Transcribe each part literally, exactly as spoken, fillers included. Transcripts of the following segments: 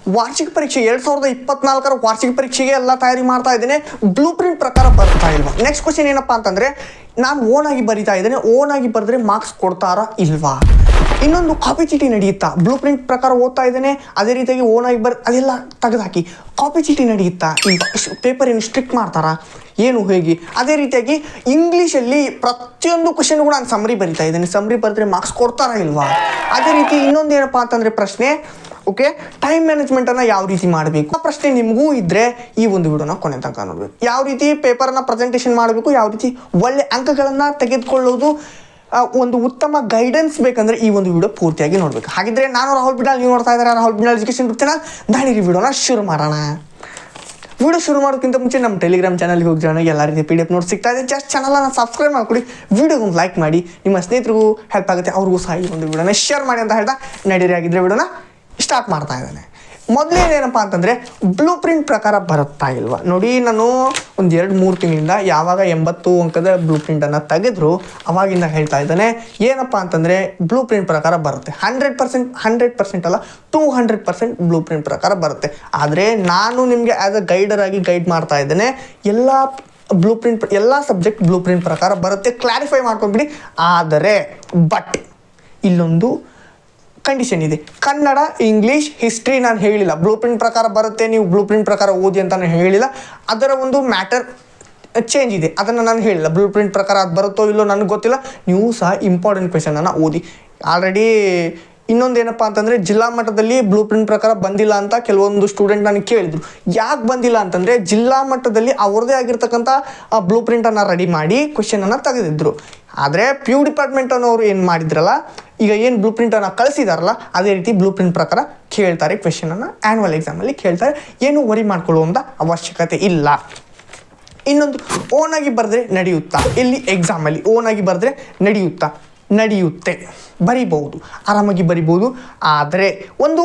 ವಾರ್ಷಿಕ ಪರೀಕ್ಷೆ ಎರಡು ಸಾವಿರದ ಇಪ್ಪತ್ನಾಲ್ಕರ ವಾರ್ಷಿಕ ಪರೀಕ್ಷೆಗೆ ಎಲ್ಲ ತಯಾರಿ ಮಾಡ್ತಾ ಇದ್ದೇನೆ, ಬ್ಲೂ ಪ್ರಿಂಟ್ ಪ್ರಕಾರ ಬರ್ತಾ ಇಲ್ವಾ. ನೆಕ್ಸ್ಟ್ ಕ್ವಶನ್ ಏನಪ್ಪ ಅಂತಂದರೆ, ನಾನು ಓನಾಗಿ ಬರಿತಾ ಇದ್ದೇನೆ, ಓನಾಗಿ ಬರೆದ್ರೆ ಮಾರ್ಕ್ಸ್ ಕೊಡ್ತಾರಾ ಇಲ್ವಾ. ಇನ್ನೊಂದು ಕಾಪಿ ಚೀಟಿ ನಡೆಯುತ್ತಾ, ಬ್ಲೂ ಪ್ರಿಂಟ್ ಪ್ರಕಾರ ಓದ್ತಾ ಇದ್ದೇನೆ, ಅದೇ ರೀತಿಯಾಗಿ ಓನಾಗಿ ಬರ್ ಅದೆಲ್ಲ ತೆಗೆದುಹಾಕಿ ಕಾಪಿ ಚೀಟಿ ನಡೆಯುತ್ತಾ, ಈ ಪೇಪರ್ ಏನು ಸ್ಟ್ರಿಕ್ಟ್ ಮಾಡ್ತಾರಾ ಏನು ಹೇಗೆ. ಅದೇ ರೀತಿಯಾಗಿ ಇಂಗ್ಲೀಷಲ್ಲಿ ಪ್ರತಿಯೊಂದು ಕ್ವಶನ್ಗೂ ನಾನು ಸಮ್ರಿ ಬರಿತಾ ಇದ್ದೇನೆ, ಸಮ್ರಿ ಬರೆದ್ರೆ ಮಾರ್ಕ್ಸ್ ಕೊಡ್ತಾರಾ ಇಲ್ವಾ. ಅದೇ ರೀತಿ ಇನ್ನೊಂದು ಏನಪ್ಪ ಅಂತಂದರೆ ಪ್ರಶ್ನೆ, ಓಕೆ, ಟೈಮ್ ಮ್ಯಾನೇಜ್ಮೆಂಟನ್ನು ಯಾವ ರೀತಿ ಮಾಡಬೇಕು ಆ ಪ್ರಶ್ನೆ ನಿಮಗೂ ಇದ್ದರೆ ಈ ಒಂದು ವಿಡಿಯೋನ ಕೊನೆ ತನಕ ನೋಡಬೇಕು. ಯಾವ ರೀತಿ ಪೇಪರನ್ನು ಪ್ರೆಸೆಂಟೇಷನ್ ಮಾಡಬೇಕು, ಯಾವ ರೀತಿ ಒಳ್ಳೆ ಅಂಕಗಳನ್ನು ತೆಗೆದುಕೊಳ್ಳೋದು, ಒಂದು ಉತ್ತಮ ಗೈಡೆನ್ಸ್ ಬೇಕಂದ್ರೆ ಈ ಒಂದು ವಿಡಿಯೋ ಪೂರ್ತಿಯಾಗಿ ನೋಡಬೇಕು. ಹಾಗಿದ್ರೆ ನಾನು ರಾಹುಲ್ ಬಿಡಾಲ್, ನೀವು ನೋಡ್ತಾ ಇದ್ದಾರೆ Rahul Bidal education YouTube channel. ದಾಳಿರಿ ವಿಡಿಯೋನ ಶುರು ಮಾಡೋಣ. ವಿಡಿಯೋ ಶುರು ಮಾಡೋಕ್ಕಿಂತ ಮುಂಚೆ ನಮ್ಮ ಟೆಲಿಗ್ರಾಮ್ ಚಾನಲ್ಗೆ ಹೋಗಿ ಜಾಯ್ನ್ ಆಗಿ ಎಲ್ಲ ರೀತಿ ಪಿ ಡಿ ಎಫ್ ನೋಟ್ ಸಿಗ್ತಾ ಇದೆ. ಜಸ್ಟ್ ಚಾನಲನ್ನು ಸಬ್ಸ್ಕ್ರೈಬ್ ಮಾಡ್ಕೊಡಿ, ವಿಡಿಯೋಗೊಂದು ಲೈಕ್ ಮಾಡಿ, ನಿಮ್ಮ ಸ್ನೇಹಿತರಿಗೂ ಹೆಲ್ಪ್ ಆಗುತ್ತೆ, ಅವ್ರಿಗೂ ಸಹ ಈ ಒಂದು ವಿಡಿಯೋನ ಶೇರ್ ಮಾಡಿ ಅಂತ ಹೇಳ್ತಾ ನಡೀರಿ. ಆಗಿದ್ರೆ ವಿಡಿಯೋನ ಸ್ಟಾರ್ಟ್ ಮಾಡ್ತಾ ಇದ್ದಾನೆ. ಮೊದಲೇನೇನಪ್ಪ ಅಂತಂದರೆ ಬ್ಲೂ ಪ್ರಿಂಟ್ ಪ್ರಕಾರ ಬರುತ್ತಾ ಇಲ್ವಾ ನೋಡಿ. ನಾನು ಒಂದು ಎರಡು ಮೂರು ತಿಂಗಳಿಂದ ಯಾವಾಗ ಎಂಬತ್ತು ಅಂಕದ ಬ್ಲೂ ಪ್ರಿಂಟನ್ನು ತೆಗೆದ್ರು ಅವಾಗಿಂದ ಹೇಳ್ತಾ ಇದ್ದಾನೆ ಏನಪ್ಪ ಅಂತಂದರೆ ಬ್ಲೂ ಪ್ರಿಂಟ್ ಪ್ರಕಾರ ಬರುತ್ತೆ. ಹಂಡ್ರೆಡ್ ಪರ್ಸೆಂಟ್ ಹಂಡ್ರೆಡ್ ಪರ್ಸೆಂಟ್ ಅಲ್ಲ two hundred percent blue print ಪ್ರಕಾರ ಬರುತ್ತೆ. ಆದರೆ ನಾನು ನಿಮಗೆ ಆ್ಯಸ್ ಅ ಗೈಡರ್ ಆಗಿ ಗೈಡ್ ಮಾಡ್ತಾ ಇದ್ದೇನೆ, ಎಲ್ಲ ಬ್ಲೂ ಪ್ರಿಂಟ್ ಎಲ್ಲ ಸಬ್ಜೆಕ್ಟ್ ಬ್ಲೂ ಪ್ರಿಂಟ್ ಪ್ರಕಾರ ಬರುತ್ತೆ, ಕ್ಲಾರಿಫೈ ಮಾಡ್ಕೊಂಡ್ಬಿಡಿ. ಆದರೆ ಬಟ್ ಇಲ್ಲೊಂದು ಕಂಡೀಷನ್ ಇದೆ, ಕನ್ನಡ, ಇಂಗ್ಲೀಷ್, ಹಿಸ್ಟ್ರಿ ನಾನು ಹೇಳಿಲ್ಲ ಬ್ಲೂ ಪ್ರಿಂಟ್ ಪ್ರಕಾರ ಬರುತ್ತೆ, ನೀವು ಬ್ಲೂ ಪ್ರಿಂಟ್ ಪ್ರಕಾರ ಓದಿ ಅಂತ ನಾನು ಹೇಳಿಲ್ಲ. ಅದರ ಒಂದು ಮ್ಯಾಟರ್ ಚೇಂಜ್ ಇದೆ, ಅದನ್ನು ನಾನು ಹೇಳಿಲ್ಲ. ಬ್ಲೂ ಪ್ರಿಂಟ್ ಪ್ರಕಾರ ಅದು ಬರುತ್ತೋ ಇಲ್ಲೋ ನನಗೆ ಗೊತ್ತಿಲ್ಲ, ನೀವು ಸಹ ಇಂಪಾರ್ಟೆಂಟ್ ಕ್ವೆಶನನ್ನು ಓದಿ. ಆಲ್ರೆಡಿ ಇನ್ನೊಂದು ಏನಪ್ಪ ಅಂತಂದರೆ ಜಿಲ್ಲಾ ಮಟ್ಟದಲ್ಲಿ ಬ್ಲೂ ಪ್ರಿಂಟ್ ಪ್ರಕಾರ ಬಂದಿಲ್ಲ ಅಂತ ಕೆಲವೊಂದು ಸ್ಟೂಡೆಂಟ್ ನನಗೆ ಕೇಳಿದರು. ಯಾಕೆ ಬಂದಿಲ್ಲ ಅಂತಂದರೆ ಜಿಲ್ಲಾ ಮಟ್ಟದಲ್ಲಿ ಅವ್ರದ್ದೇ ಆಗಿರ್ತಕ್ಕಂಥ ಬ್ಲೂ ಪ್ರಿಂಟನ್ನು ರೆಡಿ ಮಾಡಿ ಕ್ವೆಶನನ್ನು ತೆಗೆದಿದ್ರು. ಆದರೆ ಪಿ ಯು ಡಿಪಾರ್ಟ್ಮೆಂಟ್ ಅನ್ನೋರು ಏನು ಮಾಡಿದ್ರಲ್ಲ, ಈಗ ಏನು ಬ್ಲೂ ಪ್ರಿಂಟನ್ನು ಕಳಿಸಿದಾರಲ್ಲ ಅದೇ ರೀತಿ ಬ್ಲೂ ಪ್ರಿಂಟ್ ಪ್ರಕಾರ ಕೇಳ್ತಾರೆ ಕ್ವೆಶನನ್ನು, ಆ್ಯನ್ಯುವಲ್ ಎಕ್ಸಾಮಲ್ಲಿ ಕೇಳ್ತಾರೆ. ಏನು ವರಿ ಮಾಡ್ಕೊಳ್ಳುವಂಥ ಅವಶ್ಯಕತೆ ಇಲ್ಲ. ಇನ್ನೊಂದು ಓನಾಗಿ ಬರೆದ್ರೆ ನಡೆಯುತ್ತಾ, ಇಲ್ಲಿ ಎಕ್ಸಾಮಲ್ಲಿ ಓನಾಗಿ ಬರೆದ್ರೆ ನಡೆಯುತ್ತಾ, ನಡೆಯುತ್ತೆ, ಬರಿಬಹುದು, ಆರಾಮಾಗಿ ಬರಿಬೋದು. ಆದರೆ ಒಂದು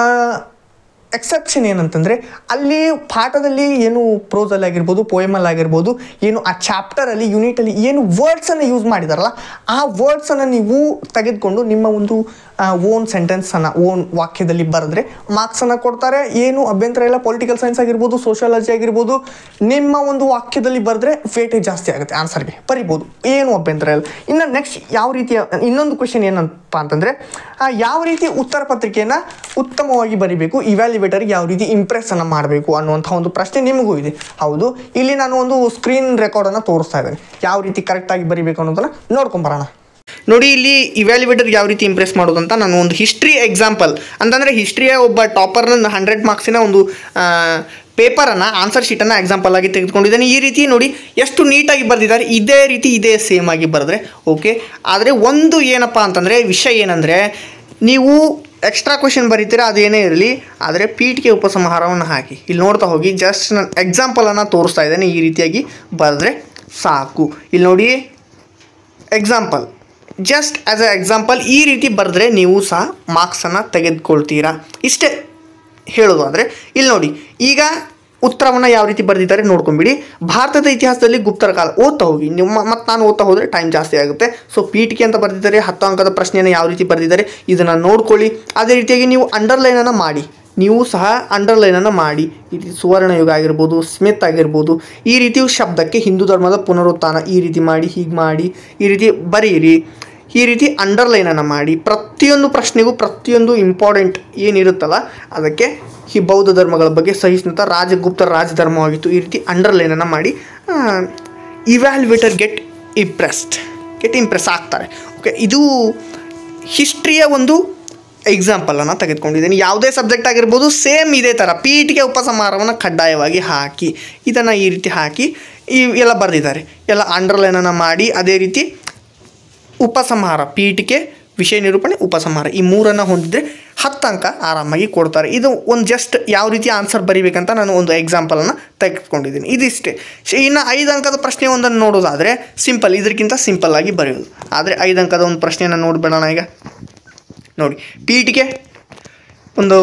ಎಕ್ಸೆಪ್ಷನ್ ಏನಂತಂದರೆ ಅಲ್ಲಿ ಪಾಠದಲ್ಲಿ ಏನು ಪ್ರೋಸಲ್ಲಿ ಆಗಿರ್ಬೋದು, ಪೋಯಮಲ್ಲಿ ಆಗಿರ್ಬೋದು, ಏನು ಆ ಚಾಪ್ಟರಲ್ಲಿ ಯೂನಿಟಲ್ಲಿ ಏನು ವರ್ಡ್ಸನ್ನು ಯೂಸ್ ಮಾಡಿದಾರಲ್ಲ ಆ ವರ್ಡ್ಸನ್ನು ನೀವು ತೆಗೆದುಕೊಂಡು ನಿಮ್ಮ ಒಂದು ಓನ್ ಸೆಂಟೆನ್ಸನ್ನು ಓನ್ ವಾಕ್ಯದಲ್ಲಿ ಬರೆದ್ರೆ ಮಾರ್ಕ್ಸನ್ನು ಕೊಡ್ತಾರೆ. ಏನು ಅಭ್ಯಂತರ ಇಲ್ಲ. ಪೊಲಿಟಿಕಲ್ ಸೈನ್ಸ್ ಆಗಿರ್ಬೋದು, ಸೋಷಿಯಾಲಜಿ ಆಗಿರ್ಬೋದು, ನಿಮ್ಮ ಒಂದು ವಾಕ್ಯದಲ್ಲಿ ಬರೆದ್ರೆ ವೇಟೇಜ್ ಜಾಸ್ತಿ ಆಗುತ್ತೆ, ಆನ್ಸರ್ಗೆ ಬರಿಬೋದು, ಏನು ಅಭ್ಯಂತರ ಇಲ್ಲ. ಇನ್ನು ನೆಕ್ಸ್ಟ್ ಯಾವ ರೀತಿಯ ಇನ್ನೊಂದು ಕ್ವೆಶನ್ ಏನಪ್ಪ ಅಂತಂದರೆ ಯಾವ ರೀತಿ ಉತ್ತರ ಪತ್ರಿಕೆಯನ್ನು ಉತ್ತಮವಾಗಿ ಬರಿಬೇಕು, ಇವ್ಯಾಲ್ಯುವೇಟರ್ಗೆ ಯಾವ ರೀತಿ ಇಂಪ್ರೆಸ್ಸನ್ನು ಮಾಡಬೇಕು ಅನ್ನುವಂಥ ಒಂದು ಪ್ರಶ್ನೆ ನಿಮಗೂ ಇದೆ. ಹೌದು, ಇಲ್ಲಿ ನಾನು ಒಂದು ಸ್ಕ್ರೀನ್ ರೆಕಾರ್ಡನ್ನು ತೋರಿಸ್ತಾ ಇದ್ದೇನೆ, ಯಾವ ರೀತಿ ಕರೆಕ್ಟಾಗಿ ಬರಿಬೇಕು ಅನ್ನೋದನ್ನು ನೋಡ್ಕೊಂಬರೋಣ. ನೋಡಿ, ಇಲ್ಲಿ ಇವ್ಯಾಲ್ಯುವೇಟರ್ ಯಾವ ರೀತಿ ಇಂಪ್ರೆಸ್ ಮಾಡೋದು ಅಂತ ನಾನು ಒಂದು ಹಿಸ್ಟ್ರಿ ಎಕ್ಸಾಂಪಲ್ ಅಂತಂದರೆ ಹಿಸ್ಟ್ರಿಯ ಒಬ್ಬ ಟಾಪರ್ನ ಹಂಡ್ರೆಡ್ ಮಾರ್ಕ್ಸಿನ ಒಂದು ಪೇಪರನ್ನು ಆನ್ಸರ್ ಶೀಟನ್ನು ಎಕ್ಸಾಂಪಲ್ ಆಗಿ ತೆಗೆದುಕೊಂಡಿದ್ದೇನೆ. ಈ ರೀತಿ ನೋಡಿ ಎಷ್ಟು ನೀಟಾಗಿ ಬರೆದಿದ್ದಾರೆ, ಇದೇ ರೀತಿ ಇದೇ ಸೇಮ್ ಆಗಿ ಬರೆದ್ರೆ ಓಕೆ. ಆದರೆ ಒಂದು ಏನಪ್ಪ ಅಂತಂದರೆ ವಿಷಯ ಏನಂದರೆ, ನೀವು ಎಕ್ಸ್ಟ್ರಾ ಕ್ವೆಶನ್ ಬರೀತೀರಾ ಅದೇನೇ ಇರಲಿ, ಆದರೆ ಪೀಠಿಗೆ ಉಪಸಂಹಾರವನ್ನು ಹಾಕಿ ಇಲ್ಲಿ ನೋಡ್ತಾ ಹೋಗಿ. ಜಸ್ಟ್ ನಾನು ಎಕ್ಸಾಂಪಲನ್ನು ತೋರಿಸ್ತಾ ಇದ್ದೇನೆ, ಈ ರೀತಿಯಾಗಿ ಬರೆದ್ರೆ ಸಾಕು. ಇಲ್ಲಿ ನೋಡಿ example, just as a example ಈ ರೀತಿ ಬರೆದ್ರೆ ನೀವು ಸಹ ಮಾರ್ಕ್ಸನ್ನು ತೆಗೆದುಕೊಳ್ತೀರಾ. ಇಷ್ಟೇ ಹೇಳೋದು. ಅಂದರೆ ಇಲ್ಲಿ ನೋಡಿ, ಈಗ ಉತ್ತರವನ್ನು ಯಾವ ರೀತಿ ಬರೆದಿದ್ದಾರೆ ನೋಡ್ಕೊಂಬಿಡಿ. ಭಾರತದ ಇತಿಹಾಸದಲ್ಲಿ ಗುಪ್ತರ ಕಾಲ ಓದ್ತಾ ಹೋಗಿ ನಿಮ್ಮ, ಮತ್ತು ನಾನು ಓದ್ತಾ ಹೋದರೆ ಟೈಮ್ ಜಾಸ್ತಿ ಆಗುತ್ತೆ. ಸೊ ಪೀಠಿಕೆ ಅಂತ ಬರೆದಿದ್ದಾರೆ, ಹತ್ತು ಅಂಕದ ಪ್ರಶ್ನೆಯನ್ನು ಯಾವ ರೀತಿ ಬರೆದಿದ್ದಾರೆ ಇದನ್ನು ನೋಡ್ಕೊಳ್ಳಿ. ಅದೇ ರೀತಿಯಾಗಿ ನೀವು ಅಂಡರ್ಲೈನನ್ನು ಮಾಡಿ, ನೀವು ಸಹ ಅಂಡರ್ಲೈನನ್ನು ಮಾಡಿ. ಈ ರೀತಿ ಸುವರ್ಣಯುಗ ಆಗಿರ್ಬೋದು, ಸ್ಮಿತ್ ಆಗಿರ್ಬೋದು, ಈ ರೀತಿ ಶಬ್ದಕ್ಕೆ ಹಿಂದೂ ಧರ್ಮದ ಪುನರುತ್ಥಾನ ಈ ರೀತಿ ಮಾಡಿ, ಹೀಗೆ ಮಾಡಿ, ಈ ರೀತಿ ಬರೀರಿ. ಈ ರೀತಿ ಅಂಡರ್ಲೈನನ್ನು ಮಾಡಿ. ಪ್ರತಿಯೊಂದು ಪ್ರಶ್ನೆಗೂ ಪ್ರತಿಯೊಂದು ಇಂಪಾರ್ಟೆಂಟ್ ಏನಿರುತ್ತಲ್ಲ ಅದಕ್ಕೆ ಈ ಬೌದ್ಧ ಧರ್ಮಗಳ ಬಗ್ಗೆ ಸಹಿಷ್ಣುತ ರಾಜಗುಪ್ತರ ರಾಜಧರ್ಮವಾಗಿತ್ತು, ಈ ರೀತಿ ಅಂಡರ್ಲೈನನ್ನು ಮಾಡಿ. Evaluator get impressed get impress ಆಗ್ತಾರೆ. ಓಕೆ, ಇದು ಹಿಸ್ಟ್ರಿಯ ಒಂದು ಎಕ್ಸಾಂಪಲನ್ನು ತೆಗೆದುಕೊಂಡಿದ್ದೀನಿ. ಯಾವುದೇ ಸಬ್ಜೆಕ್ಟ್ ಆಗಿರ್ಬೋದು ಸೇಮ್ ಇದೇ ಥರ ಪೀಠಿಗೆ ಉಪಸಂಹಾರವನ್ನು ಕಡ್ಡಾಯವಾಗಿ ಹಾಕಿ, ಇದನ್ನು ಈ ರೀತಿ ಹಾಕಿ ಈ ಎಲ್ಲ ಬರೆದಿದ್ದಾರೆ, ಎಲ್ಲ ಅಂಡರ್ಲೈನನ್ನು ಮಾಡಿ. ಅದೇ ರೀತಿ ಉಪಸಂಹಾರ, ಪೀಠಿಕೆ, ವಿಷಯ ನಿರೂಪಣೆ, ಉಪಸಂಹಾರ ಈ ಮೂರನ್ನು ಹೊಂದಿದ್ರೆ ಹತ್ತು ಅಂಕ ಆರಾಮಾಗಿ ಕೊಡ್ತಾರೆ. ಇದು ಒಂದು ಜಸ್ಟ್ ಯಾವ ರೀತಿ ಆನ್ಸರ್ ಬರೀಬೇಕಂತ ನಾನು ಒಂದು ಎಕ್ಸಾಂಪಲನ್ನು ತೆಗೆದುಕೊಂಡಿದ್ದೀನಿ. ಇದಿಷ್ಟೇ. ಇನ್ನು ಐದು ಅಂಕದ ಪ್ರಶ್ನೆ ಒಂದನ್ನು ನೋಡೋದಾದರೆ ಸಿಂಪಲ್, ಇದಕ್ಕಿಂತ ಸಿಂಪಲ್ಲಾಗಿ ಬರೆಯೋದು. ಆದರೆ ಐದು ಅಂಕದ ಒಂದು ಪ್ರಶ್ನೆಯನ್ನು ನೋಡಿಬಿಡೋಣ. ಈಗ ನೋಡಿ, ಪೀಠಿಕೆ ಒಂದು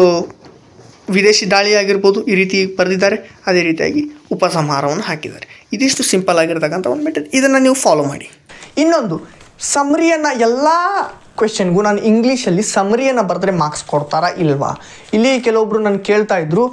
ವಿದೇಶಿ ದಾಳಿ ಆಗಿರ್ಬೋದು ಈ ರೀತಿ ಬರೆದಿದ್ದಾರೆ, ಅದೇ ರೀತಿಯಾಗಿ ಉಪಸಂಹಾರವನ್ನು ಹಾಕಿದ್ದಾರೆ. ಇದಿಷ್ಟು ಸಿಂಪಲ್ ಆಗಿರ್ತಕ್ಕಂಥ ಒಂದು ಮೆಥಡ್, ಇದನ್ನು ನೀವು ಫಾಲೋ ಮಾಡಿ. ಇನ್ನೊಂದು ಸಮ್ರಿಯನ್ನು ಎಲ್ಲ ಕ್ವೆಶನ್ಗೂ ನಾನು ಇಂಗ್ಲೀಷಲ್ಲಿ ಸಮರಿಯನ್ನು ಬರೆದ್ರೆ ಮಾರ್ಕ್ಸ್ ಕೊಡ್ತಾರಾ ಇಲ್ವಾ? ಇಲ್ಲಿ ಕೆಲವೊಬ್ರು ನಾನು ಕೇಳ್ತಾ ಇದ್ರು,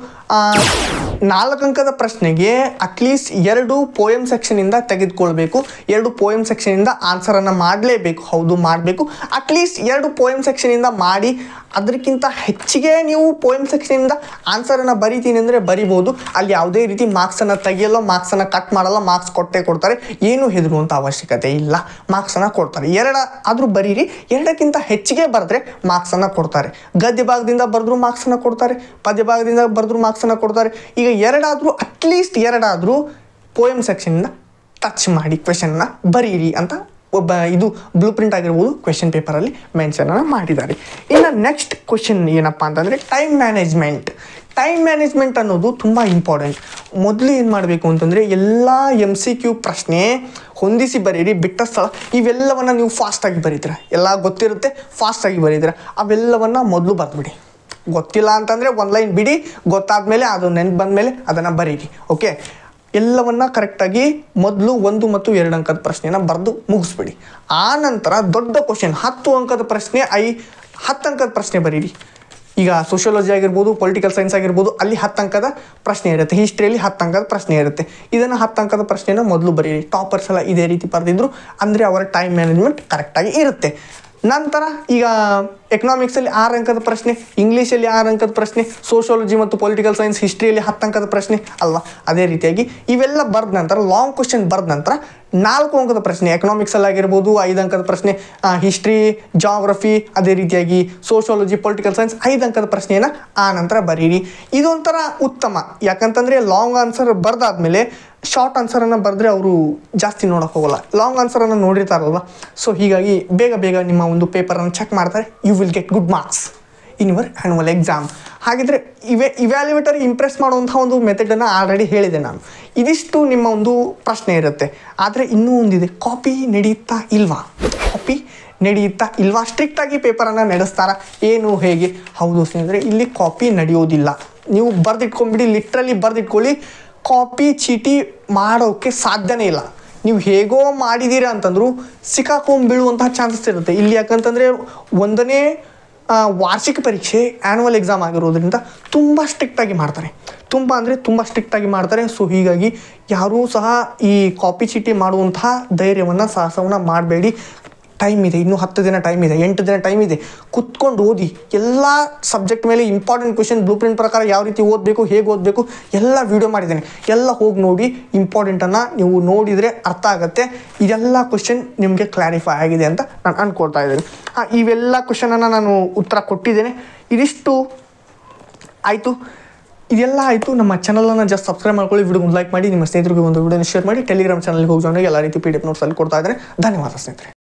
ನಾಲ್ಕು ಅಂಕದ ಪ್ರಶ್ನೆಗೆ ಅಟ್ಲೀಸ್ಟ್ ಎರಡು ಪೋಯಮ್ ಸೆಕ್ಷನಿಂದ ತೆಗೆದುಕೊಳ್ಬೇಕು, ಎರಡು ಪೋಯಮ್ ಸೆಕ್ಷನಿಂದ ಆನ್ಸರನ್ನು ಮಾಡಲೇಬೇಕು. ಹೌದು, ಮಾಡಬೇಕು. ಅಟ್ಲೀಸ್ಟ್ ಎರಡು ಪೋಯಮ್ ಸೆಕ್ಷನಿಂದ ಮಾಡಿ, ಅದಕ್ಕಿಂತ ಹೆಚ್ಚಿಗೆ ನೀವು ಪೋಯಮ್ ಸೆಕ್ಷನಿಂದ ಆನ್ಸರನ್ನು ಬರಿತೀನಿ ಅಂದರೆ ಬರಿಬೋದು. ಅಲ್ಲಿ ಯಾವುದೇ ರೀತಿ ಮಾರ್ಕ್ಸನ್ನು ತೆಗಿಯಲ್ಲ, ಮಾರ್ಕ್ಸನ್ನು ಕಟ್ ಮಾಡಲ್ಲ, ಮಾರ್ಕ್ಸ್ ಕೊಟ್ಟೇ ಕೊಡ್ತಾರೆ. ಏನೂ ಹೆದರುವಂಥ ಅವಶ್ಯಕತೆ ಇಲ್ಲ, ಮಾರ್ಕ್ಸನ್ನು ಕೊಡ್ತಾರೆ. ಎರಡ ಆದರೂ ಬರೀರಿ, ಎರಡಕ್ಕಿಂತ ಹೆಚ್ಚಿಗೆ ಬರೆದ್ರೆ ಮಾರ್ಕ್ಸನ್ನು ಕೊಡ್ತಾರೆ. ಗದ್ಯ ಭಾಗದಿಂದ ಬರೆದ್ರು ಮಾರ್ಕ್ಸನ್ನು ಕೊಡ್ತಾರೆ, ಪದ್ಯ ಭಾಗದಿಂದ ಬರೆದ್ರು ಮಾರ್ಕ್ಸನ್ನು ಕೊಡ್ತಾರೆ. ಈಗ ಎರಡಾದರೂ ಅಟ್ಲೀಸ್ಟ್ ಎರಡಾದರೂ ಪೋಯಮ್ ಸೆಕ್ಷನಿಂದ ಟಚ್ ಮಾಡಿ ಕ್ವೆಶನ್ನ ಬರೀರಿ ಅಂತ ಒಬ್ಬ ಇದು ಬ್ಲೂ ಪ್ರಿಂಟ್ ಆಗಿರ್ಬೋದು ಕ್ವೆಶನ್ ಪೇಪರಲ್ಲಿ ಮೆನ್ಷನನ್ನು ಮಾಡಿದ್ದಾರೆ. ಇನ್ನು ನೆಕ್ಸ್ಟ್ ಕ್ವೆಶನ್ ಏನಪ್ಪ ಅಂತಂದರೆ ಟೈಮ್ ಮ್ಯಾನೇಜ್ಮೆಂಟ್. ಟೈಮ್ ಮ್ಯಾನೇಜ್ಮೆಂಟ್ ಅನ್ನೋದು ತುಂಬ ಇಂಪಾರ್ಟೆಂಟ್. ಮೊದಲು ಏನು ಮಾಡಬೇಕು ಅಂತಂದರೆ ಎಲ್ಲ ಎಮ್ ಸಿ ಕ್ಯೂ ಪ್ರಶ್ನೆ ಹೊಂದಿಸಿ ಬರೀರಿ, ಬಿಟ್ಟ ಸ್ಥಳ ಇವೆಲ್ಲವನ್ನು ನೀವು ಫಾಸ್ಟಾಗಿ ಬರೀತೀರ, ಎಲ್ಲ ಗೊತ್ತಿರುತ್ತೆ ಫಾಸ್ಟಾಗಿ ಬರೀತೀರ, ಅವೆಲ್ಲವನ್ನು ಮೊದಲು ಬರೆದ್ಬಿಡಿ. ಗೊತ್ತಿಲ್ಲ ಅಂತಂದರೆ ಒಂದು ಲೈನ್ ಬಿಡಿ, ಗೊತ್ತಾದಮೇಲೆ ಅದು ನೆನ್ಪು ಬಂದಮೇಲೆ ಅದನ್ನು ಬರೀರಿ. ಓಕೆ, ಎಲ್ಲವನ್ನ ಕರೆಕ್ಟಾಗಿ ಮೊದಲು ಒಂದು ಮತ್ತು ಎರಡು ಅಂಕದ ಪ್ರಶ್ನೆಯನ್ನು ಬರೆದು ಮುಗಿಸ್ಬಿಡಿ. ಆ ನಂತರ ದೊಡ್ಡ ಕ್ವಶನ್ ಹತ್ತು ಅಂಕದ ಪ್ರಶ್ನೆ ಐ ಹತ್ತು ಅಂಕದ ಪ್ರಶ್ನೆ ಬರೀರಿ. ಈಗ ಸೋಷಿಯಾಲಜಿ ಆಗಿರ್ಬೋದು, ಪೊಲಿಟಿಕಲ್ ಸೈನ್ಸ್ ಆಗಿರ್ಬೋದು, ಅಲ್ಲಿ ಹತ್ತು ಅಂಕದ ಪ್ರಶ್ನೆ ಇರುತ್ತೆ, ಹಿಸ್ಟ್ರಿಯಲ್ಲಿ ಹತ್ತು ಅಂಕದ ಪ್ರಶ್ನೆ ಇರುತ್ತೆ. ಇದನ್ನು ಹತ್ತು ಅಂಕದ ಪ್ರಶ್ನೆಯನ್ನು ಮೊದಲು ಬರೀರಿ. ಟಾಪರ್ಸ್ ಎಲ್ಲ ಇದೇ ರೀತಿ ಬರೆದಿದ್ರು ಅಂದರೆ ಅವರ ಟೈಮ್ ಮ್ಯಾನೇಜ್ಮೆಂಟ್ ಕರೆಕ್ಟಾಗಿ ಇರುತ್ತೆ. ನಂತರ ಈಗ ಎಕನಾಮಿಕ್ಸಲ್ಲಿ ಆರು ಅಂಕದ ಪ್ರಶ್ನೆ, ಇಂಗ್ಲೀಷಲ್ಲಿ ಆರು ಅಂಕದ ಪ್ರಶ್ನೆ, ಸೋಷಿಯಾಲಜಿ ಮತ್ತು ಪೊಲಿಟಿಕಲ್ ಸೈನ್ಸ್ ಹಿಸ್ಟ್ರಿಯಲ್ಲಿ ಹತ್ತು ಅಂಕದ ಪ್ರಶ್ನೆ ಅಲ್ವಾ? ಅದೇ ರೀತಿಯಾಗಿ ಇವೆಲ್ಲ ಬರೆದ ನಂತರ ಲಾಂಗ್ ಕ್ವಶನ್ ಬರೆದ ನಂತರ ನಾಲ್ಕು ಅಂಕದ ಪ್ರಶ್ನೆ ಎಕನಾಮಿಕ್ಸಲ್ಲಿ ಆಗಿರ್ಬೋದು ಐದು ಅಂಕದ ಪ್ರಶ್ನೆ, ಹಿಸ್ಟ್ರಿ, ಜಾಗ್ರಫಿ, ಅದೇ ರೀತಿಯಾಗಿ ಸೋಷಿಯಾಲಜಿ, ಪೊಲಿಟಿಕಲ್ ಸೈನ್ಸ್ ಐದು ಅಂಕದ ಪ್ರಶ್ನೆಯನ್ನು ಆ ನಂತರ ಬರೀರಿ. ಇದೊಂಥರ ಉತ್ತಮ, ಯಾಕಂತಂದರೆ ಲಾಂಗ್ ಆನ್ಸರ್ ಬರೆದಾದ್ಮೇಲೆ ಶಾರ್ಟ್ ಆನ್ಸರನ್ನು ಬರೆದ್ರೆ ಅವರು ಜಾಸ್ತಿ ನೋಡೋಕೆ ಹೋಗಲ್ಲ, ಲಾಂಗ್ ಆನ್ಸರನ್ನು ನೋಡಿರ್ತಾರಲ್ವ. ಸೊ ಹೀಗಾಗಿ ಬೇಗ ಬೇಗ ನಿಮ್ಮ ಒಂದು ಪೇಪರನ್ನು ಚೆಕ್ ಮಾಡ್ತಾರೆ. You will get good marks in your annual exam. ಹಾಗಿದ್ರೆ ಇವೆ ಇವ್ಯಾಲ್ಯುವೇಟರ್ ಇಂಪ್ರೆಸ್ ಮಾಡುವಂಥ ಒಂದು ಮೆಥಡನ್ನು ಆಲ್ರೆಡಿ ಹೇಳಿದೆ ನಾನು. ಇದಿಷ್ಟು ನಿಮ್ಮ ಒಂದು ಪ್ರಶ್ನೆ ಇರುತ್ತೆ. ಆದರೆ ಇನ್ನೂ ಒಂದಿದೆ, ಕಾಪಿ ನಡೆಯುತ್ತಾ ಇಲ್ವಾ? ಕಾಪಿ ನಡೆಯುತ್ತಾ ಇಲ್ವಾ? ಸ್ಟ್ರಿಕ್ಟಾಗಿ ಪೇಪರನ್ನು ನಡೆಸ್ತಾರಾ ಏನು ಹೇಗೆ? ಹೌದು ಸ್ನೇಹಿತರೆ, ಇಲ್ಲಿ ಕಾಪಿ ನಡೆಯೋದಿಲ್ಲ. ನೀವು ಬರೆದಿಟ್ಕೊಂಡ್ಬಿಡಿ, ಲಿಟ್ರಲಿ ಬರೆದಿಟ್ಕೊಳ್ಳಿ. ಕಾಪಿ ಚೀಟಿ ಮಾಡೋಕ್ಕೆ ಸಾಧ್ಯನೇ ಇಲ್ಲ. ನೀವು ಹೇಗೋ ಮಾಡಿದ್ದೀರಾ ಅಂತಂದರೂ ಸಿಕ್ಕಾಕೊಂಡು ಬೀಳುವಂತಹ ಚಾನ್ಸಸ್ ಇರುತ್ತೆ ಇಲ್ಲಿ. ಯಾಕಂತಂದರೆ ಒಂದನೇ ವಾರ್ಷಿಕ ಪರೀಕ್ಷೆ ಆ್ಯನ್ಯುವಲ್ ಎಕ್ಸಾಮ್ ಆಗಿರೋದ್ರಿಂದ ತುಂಬ ಸ್ಟ್ರಿಕ್ಟಾಗಿ ಮಾಡ್ತಾರೆ, ತುಂಬ ಅಂದರೆ ತುಂಬ ಸ್ಟ್ರಿಕ್ಟಾಗಿ ಮಾಡ್ತಾರೆ. ಸೊ ಹೀಗಾಗಿ ಯಾರೂ ಸಹ ಈ ಕಾಪಿ ಚೀಟಿ ಮಾಡುವಂತಹ ಧೈರ್ಯವನ್ನು ಸಾಹಸವನ್ನು ಮಾಡಬೇಡಿ. ಟೈಮ್ ಇದೆ, ಇನ್ನೂ ಹತ್ತು ದಿನ ಟೈಮ್ ಇದೆ, ಎಂಟು ದಿನ ಟೈಮ್ ಇದೆ. ಕುತ್ಕೊಂಡು ಓದಿ. ಎಲ್ಲ ಸಬ್ಜೆಕ್ಟ್ ಮೇಲೆ ಇಂಪಾರ್ಟೆಂಟ್ ಕ್ವೆಶನ್ ಬ್ಲೂ ಪ್ರಿಂಟ್ ಪ್ರಕಾರ ಯಾವ ರೀತಿ ಓದಬೇಕು, ಹೇಗೆ ಓದಬೇಕು ಎಲ್ಲ ವೀಡಿಯೋ ಮಾಡಿದ್ದೇನೆ. ಎಲ್ಲ ಹೋಗಿ ನೋಡಿ, ಇಂಪಾರ್ಟೆಂಟನ್ನು ನೀವು ನೋಡಿದರೆ ಅರ್ಥ ಆಗುತ್ತೆ. ಇದೆಲ್ಲ ಕ್ವೆಶನ್ ನಿಮಗೆ ಕ್ಲಾರಿಫೈ ಆಗಿದೆ ಅಂತ ನಾನು ಅಂದ್ಕೊಳ್ತಾ ಇದ್ದೇನೆ. ಹಾಂ, ಇವೆಲ್ಲ ಕ್ವೆಶನನ್ನು ನಾನು ಉತ್ತರ ಕೊಟ್ಟಿದ್ದೇನೆ. ಇದಿಷ್ಟು ಆಯಿತು, ಇದೆಲ್ಲ ಆಯಿತು. ನಮ್ಮ ಚಾನಲನ್ನು ಜಸ್ಟ್ ಸಬ್ಸ್ಕ್ರೈಬ್ ಮಾಡ್ಕೊಳ್ಳಿ, ವಿಡಿಯೋ ಲೈಕ್ ಮಾಡಿ, ನಿಮ್ಮ ಸ್ನೇಹಿತರಿಗೆ ಒಂದು ವಿಡಿಯೋನ ಶೇರ್ ಮಾಡಿ, ಟೆಲಿಗ್ರಾಮ್ ಚಾನಲ್ಗೆ ಹೋಗಿ ಎಲ್ಲ ರೀತಿ ಪಿ ಡಿ ಎಫ್ ನೋಟ್ಸಲ್ಲಿ ಕೊಡ್ತಾ ಇದ್ದಾರೆ. ಧನ್ಯವಾದ ಸ್ನೇಹಿತರೆ.